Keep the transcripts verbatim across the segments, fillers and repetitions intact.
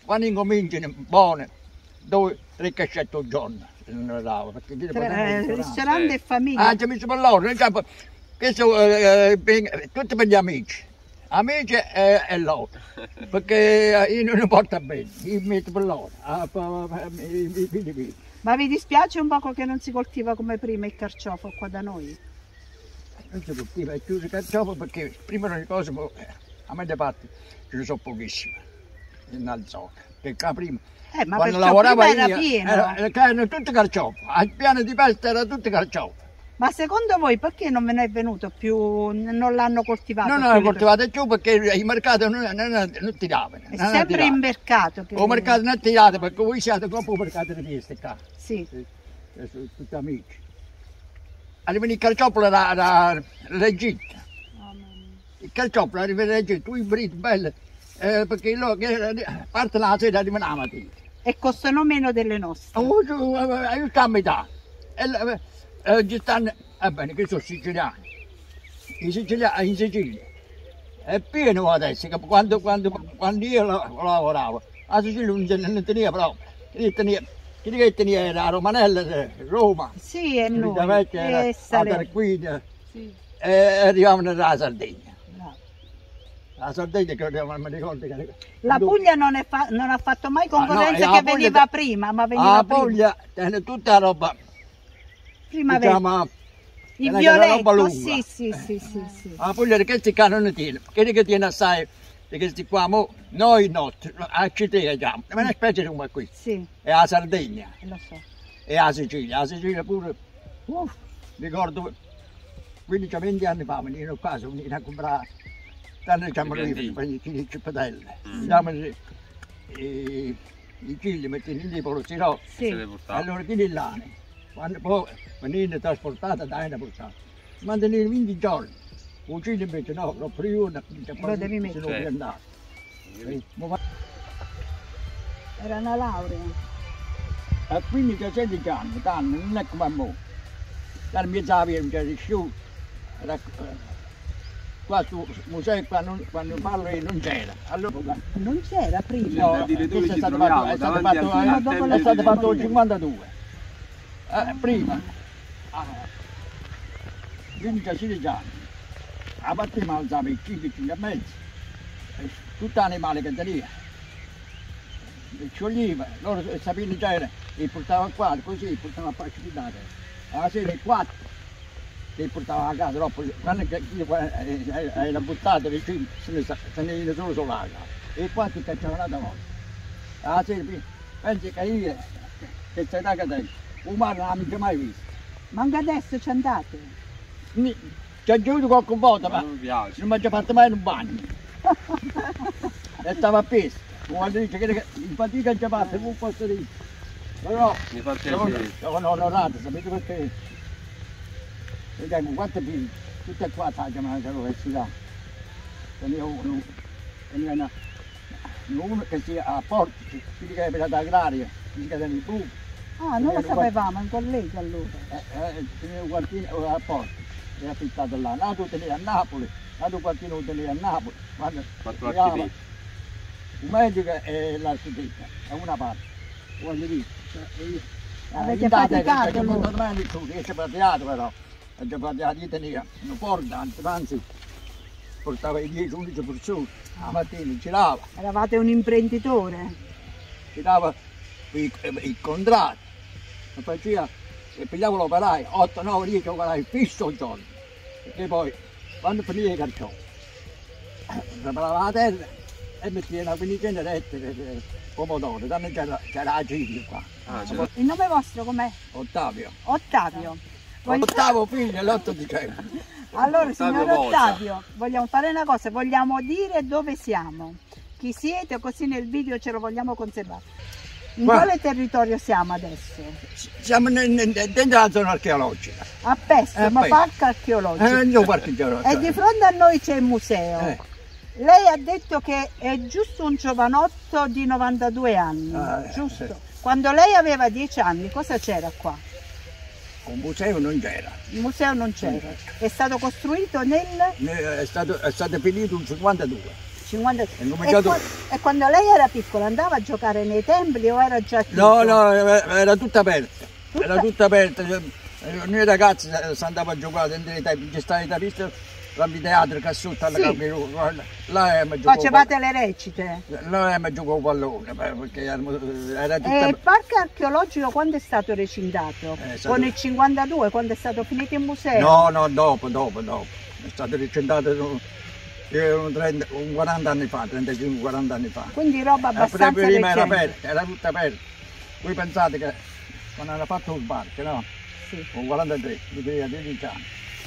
quando incominciano buone, due, tre cascette al giorno. Non dava, perché Tra, eh, ristorante e famiglia. Ah, ci messo per loro, questo, eh, per, tutti per gli amici. Amici e, e loro, perché io non mi porto bene, io metto per loro, ah, i, i figli miei. Ma vi dispiace un poco che non si coltiva come prima il carciofo qua da noi? Non si coltiva, è chiuso il carciofo perché prima di cose, a me da parte ce ne sono pochissime, nella zona, perché prima, eh, ma quando lavorava era io, pieno. Era, erano tutti carciofo, al piano di pesta era tutto carciofo. Ma secondo voi perché non ve ne è venuto più, non l'hanno coltivato? Non l'hanno coltivato più perché i mercati non, non, non tiravano. È sempre in mercato. Che... Il mercato non tirate perché voi siete troppo mercato di queste qua. Sì. Sono tutti amici. Arriva il carciofo era l'Egitto. Oh, il carciofo arriva l'Egitto, tu ibridi belli, eh, perché loro parte la sera arrivano la mattina. E costano meno delle nostre. Oh, aiuta a metà. E, Eh, stanno, eh bene, che sono siciliani, in Sicilia, in Sicilia è pieno adesso, che quando, quando, quando io lavoravo, a Sicilia non, non tenia proprio, chi tenia, chi tenia era Romanella, Roma, sì, e noi, Vecchia, era Tarquina, sì. E arrivavano dalla Sardegna. No. La Sardegna che mi ricordo che... La Puglia non, è fa, non ha fatto mai concorrenza, ah, no, che veniva prima, ma veniva la prima. La Puglia è tutta la roba... Diciamo, il violetto, sì, sì, sì, sì, sì. La Puglia di questi qua non tiene, quelli che tiene assai di questi qua, mo, noi no, a Città diciamo, è una specie come qui, sì. È la Sardegna, lo so. E la Sicilia, la Sicilia pure, uff, ricordo quindici venti anni fa, venivano qua, sono venuti a comprare, stanno diciamo lì, i cippatelle, diciamo i, i, i chili, mettono lì per lo sirop, sì. Allora tieni l'ane. Quando poi venivano trasportate da una portata, mantenere venti giorni, cucina invece no, lo prima lo devi mettere. Se non andato. Era una laurea. A quindici sedici anni, anni, non è come a mo'. La mia zavia non c'era più, qua sul museo quando, quando parlo io non c'era. Allora, non c'era prima? No, questo è stato fatto, è stato fatto, è stato fatto nel cinquantadue. Eh, prima, quindici sedici anni, a parte ma alzava i cinque cinque e mezzo, tutti animali che tenia, scioglieva, loro sapevano già, li portavano qua, così li portavano a precipitare, alla sera i quattro, li portavano a casa, dopo, quando era buttato, le cinque, se ne viene solo sull'acqua, e i quattro cacciavano da volta, alla sera, pensi che io, che sei da cadere, umano non l'ho mai visto. Ma anche adesso ci andate? Ci ho giocato qualche volta, ma non mi ha già fatto mai in un bagno. E stava a pesca. Quando dice che in fatica ha già fatto, non posso dire. Però sono onorato, sapete perché? Vediamo quante figlie, tutte e quattro la chiamata all'università. Tenia uno, tenia uno che sia a Porto, si dice che è per l'agraria, si dice che è nel buco. Ah, non lo sapevamo, un collegio allora. Eh, eh, teneva un quartino a Porto, era affittato là. L'altro teneva a Napoli, l'altro quartino teneva a Napoli. Quando un medico e l'architetto, è una parte. Voglio dire, avete faticato? Perché non tornare di tutto, è praticato però. È già praticato, io tenia una porta, anzi, portava i dieci undici persone, la mattina girava. Eravate un imprenditore? Girava i, i contratti. Mi faceva, e pigliavo l'operaio, otto nove dieci operai fisso al giorno, perché poi quando finiva i carciofo, preparava la terra e metteva una quindicina di pomodori, tanto c'era la ciglia qua. Ah, il nome vostro com'è? Ottavio. Ottavio. Voglio... Ottavo figlio, l'otto dicembre. Allora, signor Ottavio, vogliamo fare una cosa, vogliamo dire dove siamo, chi siete, così nel video ce lo vogliamo conservare. In Qua. Quale territorio siamo adesso? Siamo dentro la zona archeologica. A Pesto, ma parco archeologico. Eh, no, parco archeologico. E di fronte a noi c'è il museo. Eh. Lei ha detto che è giusto un giovanotto di novantadue anni, ah, giusto? Sì. Quando lei aveva dieci anni, cosa c'era qua? Un museo non c'era. Il museo non c'era. È stato costruito nel... È stato, è stato finito nel cinquantadue. cinquanta... E E, cominciato... qua- e quando lei era piccola andava a giocare nei templi o era già chiuso? No, no, era tutta aperta. Tutta- Era tutta aperta. Noi ragazzi si andava a giocare dentro i tempi, ci stava la vista, l'anfiteatro che sotto alla Sì. Capri- là è giocò. Facevate le recite? Là è giocò pallone, perché era, era E tutta... il parco archeologico quando è stato recintato? Eh, è stato- Con il cinquantadue, quando è stato finito in museo? No, no, dopo, dopo, dopo. È stato ricentrato un, un, trenta, un quaranta anni fa, trentacinque quaranta anni fa. Quindi roba Eh, abbastanza prima era recente. aperta, era tutta aperta. Voi pensate che quando hanno fatto il parco, no? Sì. Con quarantatré, di prima dieci anni.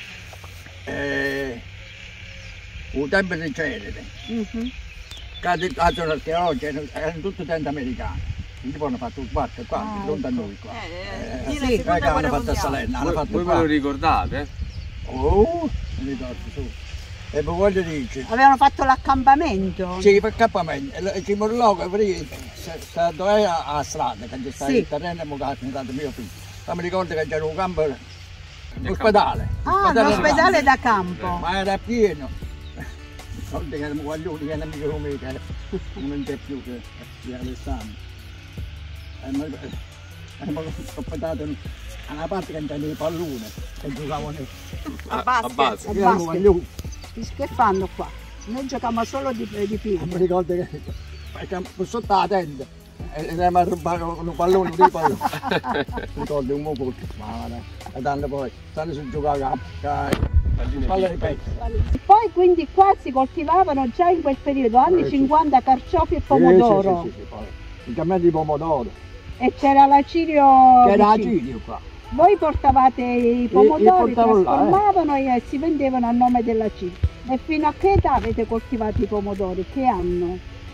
E... un tempo di Cerere, Mhm. che archeologi erano, erano tutti tenti americani. Quindi poi hanno fatto il parco qua, Ah, di fronte a ecco. noi qua. Eh, Eh, sì, la sì, seconda che hanno guerra fatto a mondiale. Salerno, hanno Voi, fatto voi qua. ve lo ricordate? Oh, mi ricordo su. E poi voglio dire, Avevano fatto l'accampamento? sì, per campamento, il primo luogo, dove era a strada, che c'è stato Sì. il terreno, mi ha dato mio figlio. Ma mi ricordo che c'era un campo, l'ospedale. Ah, l'ospedale da campo. Ma era pieno. Ricordo che erano guaglioni, che erano amico mio, che non c'è più, che è Alessandro. E mi ho portato alla parte che c'era i palloni, che giocavano. A A basket. base. A Che erano basket. guaglioni. Che fanno qua? Noi giochiamo solo di, di Mi piede. ricordo che facciamo sotto la tenda e andiamo a rubare un pallone, dei palloni. Mi ricordo un po' ma e tanto poi, tanto si giocava a palle di pezzi. Poi quindi qua si coltivavano già in quel periodo, anni Eh, sì. cinquanta, carciofi e pomodoro. Sì, sì, sì, sì, poi. Il cammello di pomodoro, E c'era l'acirio che era vicino. acidio qua. Voi portavate i pomodori, portavo là, eh. trasformavano e si vendevano a nome dell'acidio. E fino a che età avete coltivato i pomodori? Che anno?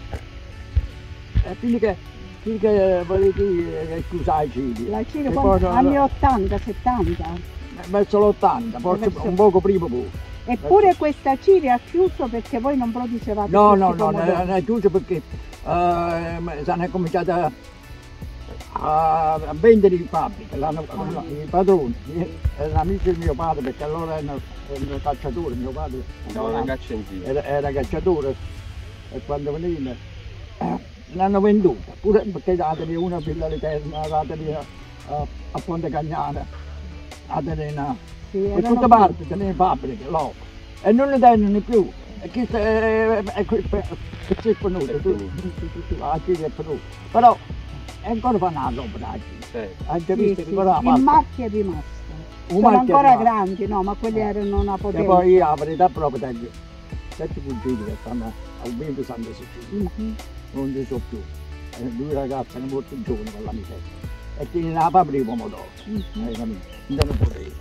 E quindi che, quindi che voglio dire, che scusai cidi. L'acidio E quando- poi, anni ottanta, settanta. verso l'ottanta, forse Verso- un poco prima pure. Eppure questa Ciria ha chiuso perché voi non producevate No, questi no, no, pomodori. non è chiuso perché eh, hanno cominciato a, a- a vendere in fabbrica, l'hanno- Ah. i padroni, erano amici di mio padre perché allora erano, erano cacciatori, mio padre Andava una caccia in giro. era, era cacciatore e quando venivano eh, l'hanno venduta, pure perché dateli una a Villa Literna, dateli a, a, a Ponte Cagnana, dateli a, Sì, per erano tutte parti, tenere fabbriche, là. E non le tengono più. E chi è è venuto, la Ciria è venuta. Però ancora fanno la roba da Ciria. Certo. Hai già Sì, visto sì, che ora la il pasta? marchio è rimasto. Un Sono marchio è ancora rimasto. grandi, no, ma quelli Eh. erano una E potenza. poi io la verità proprio tengo sette cugini che stanno al vento Santa Cecilia, Mhm. non ci sono più. E due ragazze che molto giovani con la miseria. E tiene la fabbrica di pomodoro, Mhm. hai capito? Non ne potevo.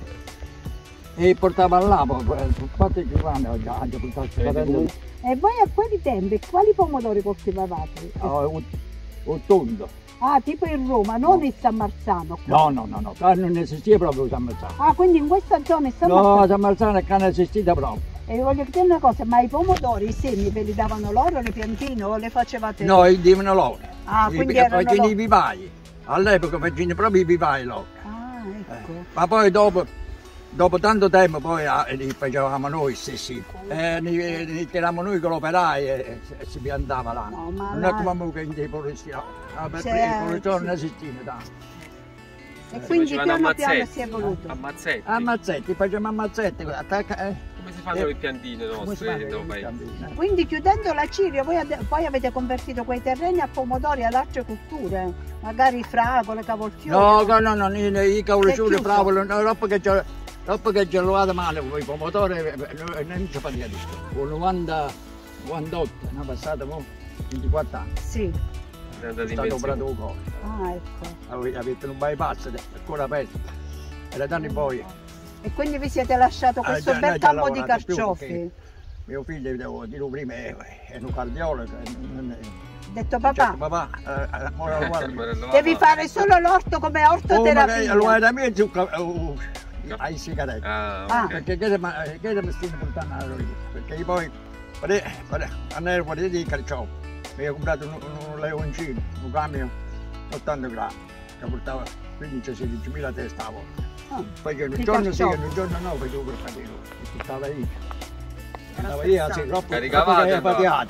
E portava là, poi, quattro anni ho già, ho già portato Eh, facendo E voi a quei tempi quali pomodori coltivavate? oh, un, un tondo. Ah, tipo in Roma, non No. il San Marzano. No, no, no, no, qua non esisteva proprio San Marzano. Ah, quindi in questa zona è San No, Marzano. San Marzano è che non esistita proprio. E voglio chiedere una cosa, ma i pomodori, i semi, ve li davano loro, le piantine o le facevate? No, i divano loro. Ah, I- quindi perché erano facevano i loro. vivai. All'epoca facevano proprio i vivai loro. Ah, ecco. Ma poi dopo, dopo tanto tempo poi ah, li facevamo noi stessi. Eh, li, li tiravamo noi con l'operaio e, e si piantava là. No, ma non là- è come che in dei polizia. Ah, per Cioè, i polizia sì. non esistivano tanto. E Si quindi facevano piano piano ammazzetti. si è evoluto. Ammazzetti. A mazzetti, facciamo a mazzetti. Attacca, eh. Come si fanno Eh, le piantine come si nostre fanno nel i paese? piantini? Quindi chiudendo la Ciria voi ade- poi avete convertito quei terreni a pomodori e ad altre culture, magari fragole, cavolfiori. No, no, no, no, i, i cavoli È sulle chiuso. fragole, no, dopo che c'è dopo che c'è l'uovo male con i pomodori, eh, eh, non ci fa di questo. Con novanta, novantotto, ne è passato mo ventiquattro anni, Sì. È è andato in stato operato pensione. un cuore. Ah, ecco. Avete, avete un bypass, è ancora aperto. E da anni poi, E quindi vi siete lasciato Eh, questo già- bel noi già campo di lavorato più, carciofi. perché mio figlio, devo dire prima, è, è un cardiologo, è, non è, Detto certo, papà, papà, eh, eh, ora lo guardo. devi fare solo l'orto come Oh, magari ortoterapia. lo era mio zucca, uh, ai sigarette. Ah, Ah. ok. Perché che ma che mi stiamo portando alla vita? Perché io poi pare- pare- andavo fuori di calcio, mi ho comprato un, un leoncino, un camion ottanta grammi, che portava quindici sedici mila teste a volta. Ah, Poi che un di giorno sì, carciofi. un giorno no, facevo per fatino, mi portava io. Andava io, sì, troppo, Caricavate, troppo che no? faticato.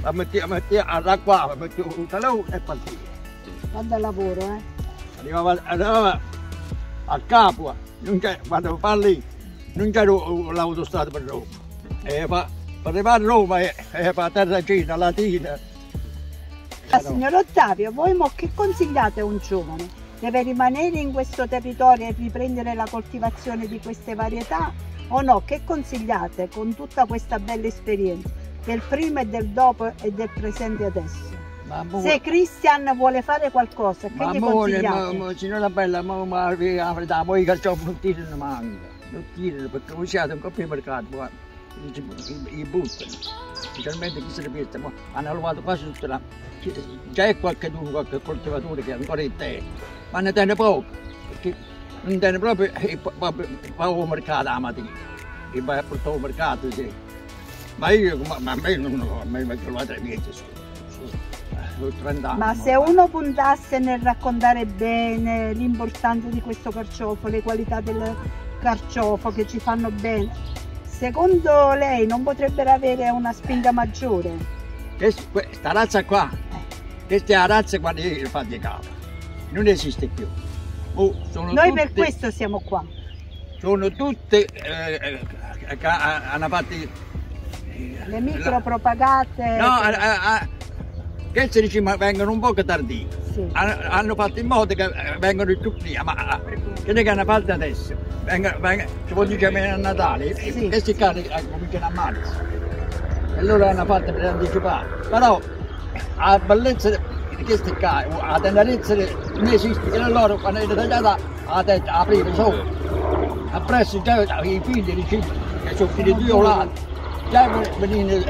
la metti, la metti da qua, la metti tutta là e partire. Vado al lavoro, eh. Arrivava, arrivava a Capua, non c'è, quando parli, non c'era l'autostrada per Roma. E per arrivare a Roma e per Terracina, Latina. Ah, signor Ottavio, voi mo che consigliate a un giovane? Deve rimanere in questo territorio e riprendere la coltivazione di queste varietà o no? Che consigliate con tutta questa bella esperienza del prima e del dopo e del presente adesso? Ma mo, Se Christian vuole fare qualcosa, che ma gli mo, consigliate? ma, ma, signora bella, ma, ma la verità, poi i carciofi non tirano manca, non tirano perché voi siete un po' più mercato, guarda, i, i buttano, specialmente chi se ne pensa, ma hanno trovato quasi tutta la... C'è qualche, qualche coltivatore che è ancora in terra, ma ne tiene poco, perché non tiene proprio il poco mercato la mattina, e vai a portare al mercato, sì. Ma io, ma, ma a me non a me mi trovate niente su, su, su trenta anni. Ma se uno puntasse nel raccontare bene l'importanza di questo carciofo, le qualità del carciofo che ci fanno bene, secondo lei non potrebbero avere una spinta maggiore? Questa razza qua, questa è la razza quando io fa di capo, non esiste più. Oh, sono Noi tutte, per questo siamo qua. Sono tutte eh, eh, che hanno fatto Le micropropagate. no, a, a, a, queste diciamo vengono un po' tardive. Sì. Hanno, hanno fatto in modo che vengono più prima, ma che ne hanno fatto adesso? Vengono, vengono, si può dire a Natale, Sì, questi sì. cari cominciano a marzo. E loro hanno fatto per anticipare. Però la bellezza di questi qua, la tenerezza non esiste, che loro quando è tagliata la testa, aprire sopra. Appresso già i figli di cicli, che sono figli di violati, già venivano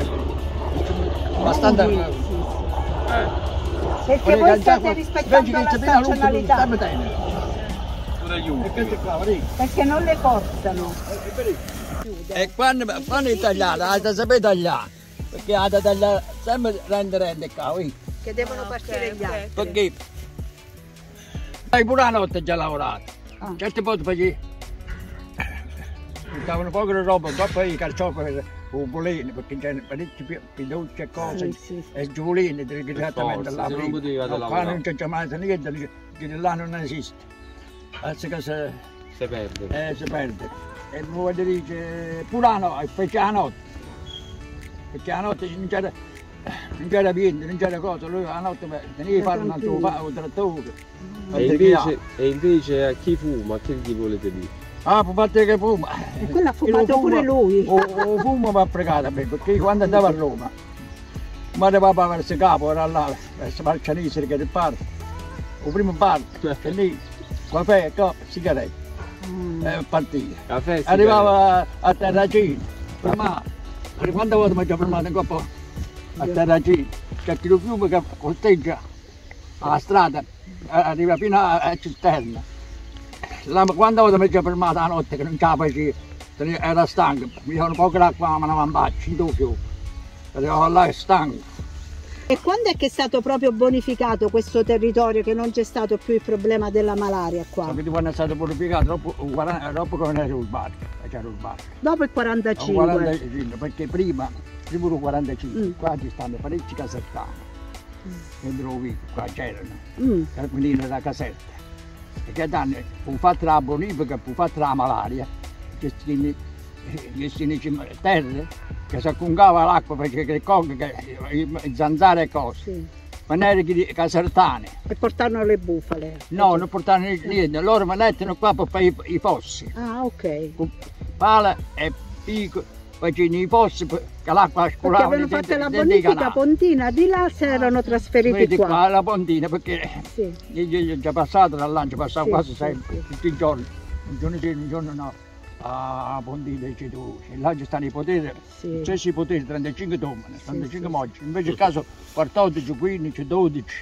abbastanza. Sì, sì, sì. Perché voi state rispettando la stagionalità. E questi qua, vedi? Perché non le forzano. E quando, quando è tagliata, la sapete tagliare, perché la da tagliare sempre rende rende qua, vedi? Che devono partire gli altri. Perché poi pure la notte già lavorato, Ah. certe volte facevi, stavano poco di roba, dopo i carciofi per i bolini, perché c'erano parecchi piducci e cose, Sì, sì, sì. e giulini direttamente là se non prima. potevate No, qua lavorare. non c'è mai niente, dice che là non esiste, adesso che se, Si perde. eh, si perde. E poi dice, pure la notte, perché la notte, perché la notte non c'era, non c'era niente, non c'era cosa, lui la notte tenevi fare un altro un trattore. E invece, e invece a chi fuma, che gli volete dire? Ah, può fare che fuma. E quello ha Chi lo fumato pure fuma, lui. O, o fuma mi ha fregato a me, perché quando andavo a Roma, mi arrivava verso capo, era là, verso Marcianese che è il parco, il primo parco, e lì, caffè, sigarette, Mm. e partire. Caffè, sì, Arrivava a Terracina, fermato. Quante volte mi ha fermato in coppa a Terracina? C'è chi lo fiume che costeggia la strada, arriva fino a Cisterna. La, quante volte mi ha fermato la notte che non ce la facevo, era stanco, mi sono poco l'acqua ma non faccio, in due fiumi. Arrivavo là stanco. E quando è che è stato proprio bonificato questo territorio, che non c'è stato più il problema della malaria qua? Capito quando è stato purificato? Dopo, dopo che non era sul barco, c'era il barco. Dopo il Il quarantacinque. quarantacinque, perché prima, prima del quarantacinque, Mm. qua ci stanno parecchi casertani, dentro lo vivo, qua c'erano, Mm. venivano da casetta. E che danno, fu fatta la bonifica, fu fatta la malaria, che stini, che stini terre, che si accungava l'acqua perché le cocche, che, i zanzare e cose, Sì. ma non erano che casertane. E portarono le bufale. No, non portavano niente, loro mi mettono qua per fare i, i fossi. Ah, ok. Con pala e picco, facevano i fossi che l'acqua Perché scolava avevano dentro- fatto la dentro i bonifica canali. pontina, di là si erano trasferiti Vedi qua. qua la pontina, perché Sì. io io già passato dall'anno, passavo Sì, quasi sì, sempre, sì. tutti i giorni, un giorno sì, un giorno no, a pontina dice tu, e là ci stanno i poteri, Sì. stessi poteri, trentacinque donne, trentacinque sì, mogli, invece il caso quattordici, quindici, dodici,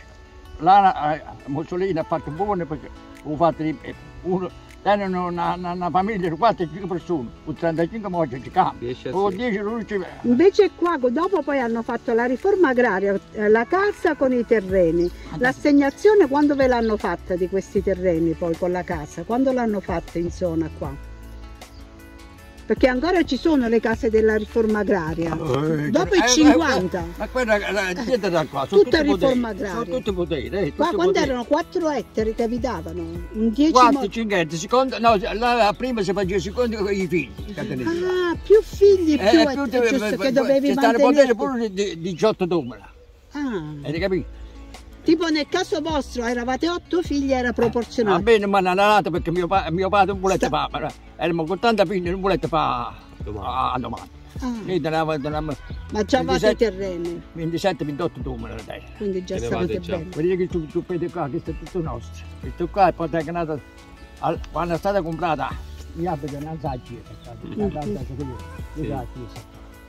là eh, Mussolini ha fatto buono perché ho fatto di- eh, uno, tengono una, una, una famiglia di quattro cinque persone, con trentacinque mogli ci cambia, Riesce a o sì. dieci lui ci Invece qua dopo poi hanno fatto la riforma agraria, eh, la casa con i terreni. L'assegnazione quando ve l'hanno fatta di questi terreni poi con la casa? Quando l'hanno fatta in zona qua? Perché ancora ci sono le case della riforma agraria. Eh, Dopo i eh, cinquanta. eh, Ma quella la gente da qua, sono Tutta tutti riforma poteri, agraria. sono tutti poteri. Eh, Qua tutti quando poteri. erano quattro ettari che vi davano, un dieci quattro, mo- cinque, secondo, no, la prima si faceva secondo con i figli. che te ne dico. Ah, più figli, più Eh, è, più è te- giusto eh, che eh, dovevi c'è stato potere mantenere. pure di diciotto domina. Ah, Hai capito? tipo nel caso vostro eravate otto figli, era Va proporzionato. bene, ma non era perché mio, pa- mio padre non voleva Sta- fare, eravamo con tanta figli, non voleva fare a domani. Ah, Noi tenevamo, tenevamo ma già avevate i ventisette terreni, ventisette ventotto domini la terra. quindi già Te ne stavate vate già. bene. Vedete che tu, tu vedi qua, questo è tutto nostro. Questo qua è poi è nato, al- quando è stata comprata, mi abito in alza chiesa, Mm-hmm. in alza chiesa.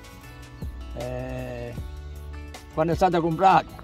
Eh, quando è stata comprata,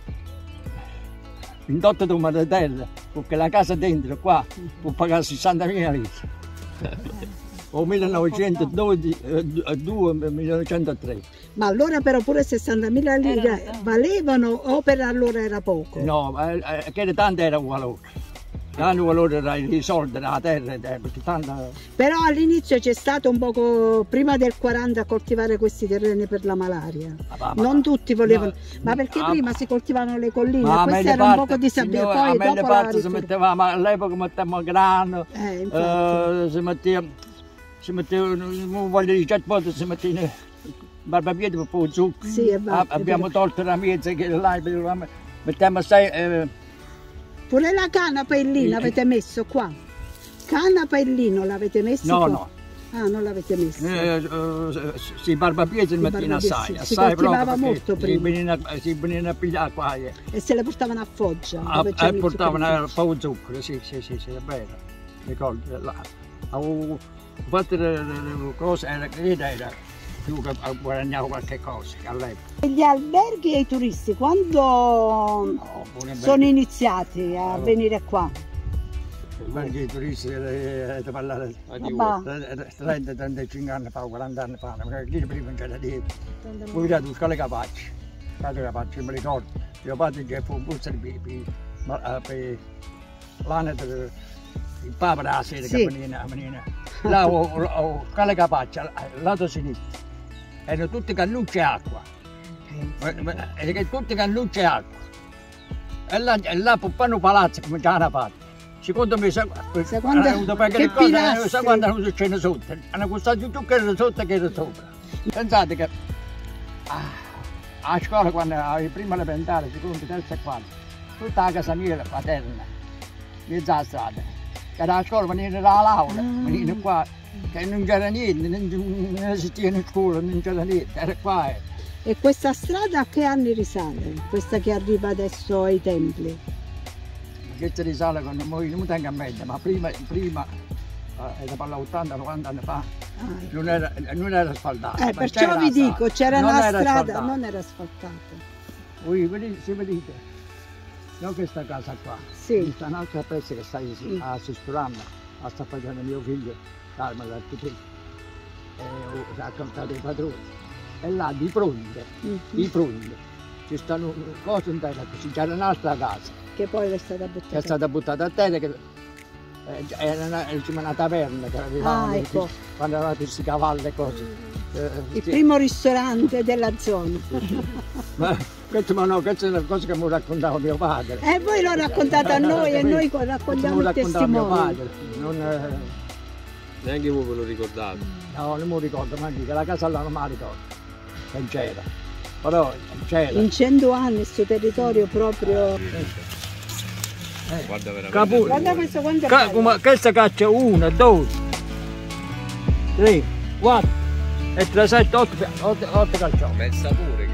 ventotto domini di terra, perché la casa dentro qua può pagare sessantamila lire. O millenovecentododici, eh, due, millenovecentotre. Ma allora però pure sessantamila lire valevano o per allora era poco? No, eh, eh, che tanto era un valore. Tanto valore era i soldi, la terra, eh, perché tanto... Però all'inizio c'è stato un poco, prima del quaranta, a coltivare questi terreni per la malaria. Ma va, ma Non va. tutti volevano, No, ma perché ah, prima si coltivavano le colline, Ma a questo mille era un parti, poco disabile, signora, poi a mille dopo la parti si riforma. metteva, ma all'epoca mettevamo grano, Eh, infatti. eh, si metteva, si metteva, non voglio dire, certe volte si metteva in barbabieti per poi zucchero. Sì, è vero, Ah, è abbiamo vero. tolto la mezza che là, mettiamo sei, eh, Pure la canapa e il lino Eh, avete messo qua? Canapa e lino l'avete messo no, qua? no. Ah, non l'avete messo. Eh, eh, sì, barbabieti si I mettevano barbabieti, assai, si assai coltivava proprio, molto perché prima. Si venivano, si venivano a pigliare qua. eh. E se le portavano a Foggia? Ah, dove e c'erano i portavano zuccheri. un po' di zucchero, sì, sì, sì, sì, è vero. Ricordo, là. Avevo fatto le, le- le cose, era, era più che guadagnavo qualche cosa che all'epoca. E gli alberghi e i turisti, quando No, pure sono bene. iniziati a venire qua? Perché i turisti eh, eh, parlare Vabbè. trenta trentacinque anni fa, quaranta anni fa, perché lì prima non c'era niente. Poi vedo scale capaci, scale capaci, mi ricordo. Mio padre che fu un busto per l'anno del Papa della sera Sì. che veniva, veniva. Là ho, ho, ho scale capaci, al lato sinistro. Erano tutte cannucce e acqua. Erano tutte cannucce e acqua. E là, e là fanno palazzo come già hanno fatto. Secondo me, sa, Secondo- hanno avuto che cosa, pilastri. sa quando hanno successo sotto? Hanno costato tutto che era sotto che era sopra. Pensate che ah, a scuola quando avevo prima elementare, seconda, terza e quarta, tutta la casa mia era paterna, mezza strada. Che era a scuola venivano alla laurea, venivano qua, che non c'era niente, non, non esisteva in scuola, non c'era niente, era qua. eh. E questa strada a che anni risale? Questa che arriva adesso ai templi? Che si risale con noi, non tengo a mente, ma prima, prima eh, era per ottanta novanta anni fa, Ah, ecco. non era, non era asfaltato. Eh, ma perciò c'era vi la strada. dico, c'era Non una era strada, asfaltato. non era asfaltata. Voi vedete, se vedete, non questa casa qua, Sì. questa è un'altra pezza che sta Sì. a Sisturanda, la sta facendo mio figlio, Carlo l'architetto, e ho raccontato i padroni. E là di fronte, Mhm. di fronte, ci stanno cose in terra, così c'era un'altra casa Che poi è stata che è buttata. stata buttata a terra, che eh, era una, era una taverna che arrivavano Ah, ecco. quando erano questi cavalli e cose. Eh, Il sì. primo ristorante della zona. Ma questo, ma no, questa è una cosa che mi raccontava mio padre. E voi lo raccontate a noi e noi raccontiamo il raccontava mio testimone. padre. Non, eh, Neanche voi ve lo ricordate. no, non mi ricordo, ma che la casa là non me la ricordo. Non c'era. Però c'era. In cento anni questo territorio proprio... Eh, Guarda veramente. Capu- Guarda questo quanto è Ca- bello. come- questa caccia uno, due, tre, quattro e tre, sette, otto, otto, otto calcioni. Ma il sapore che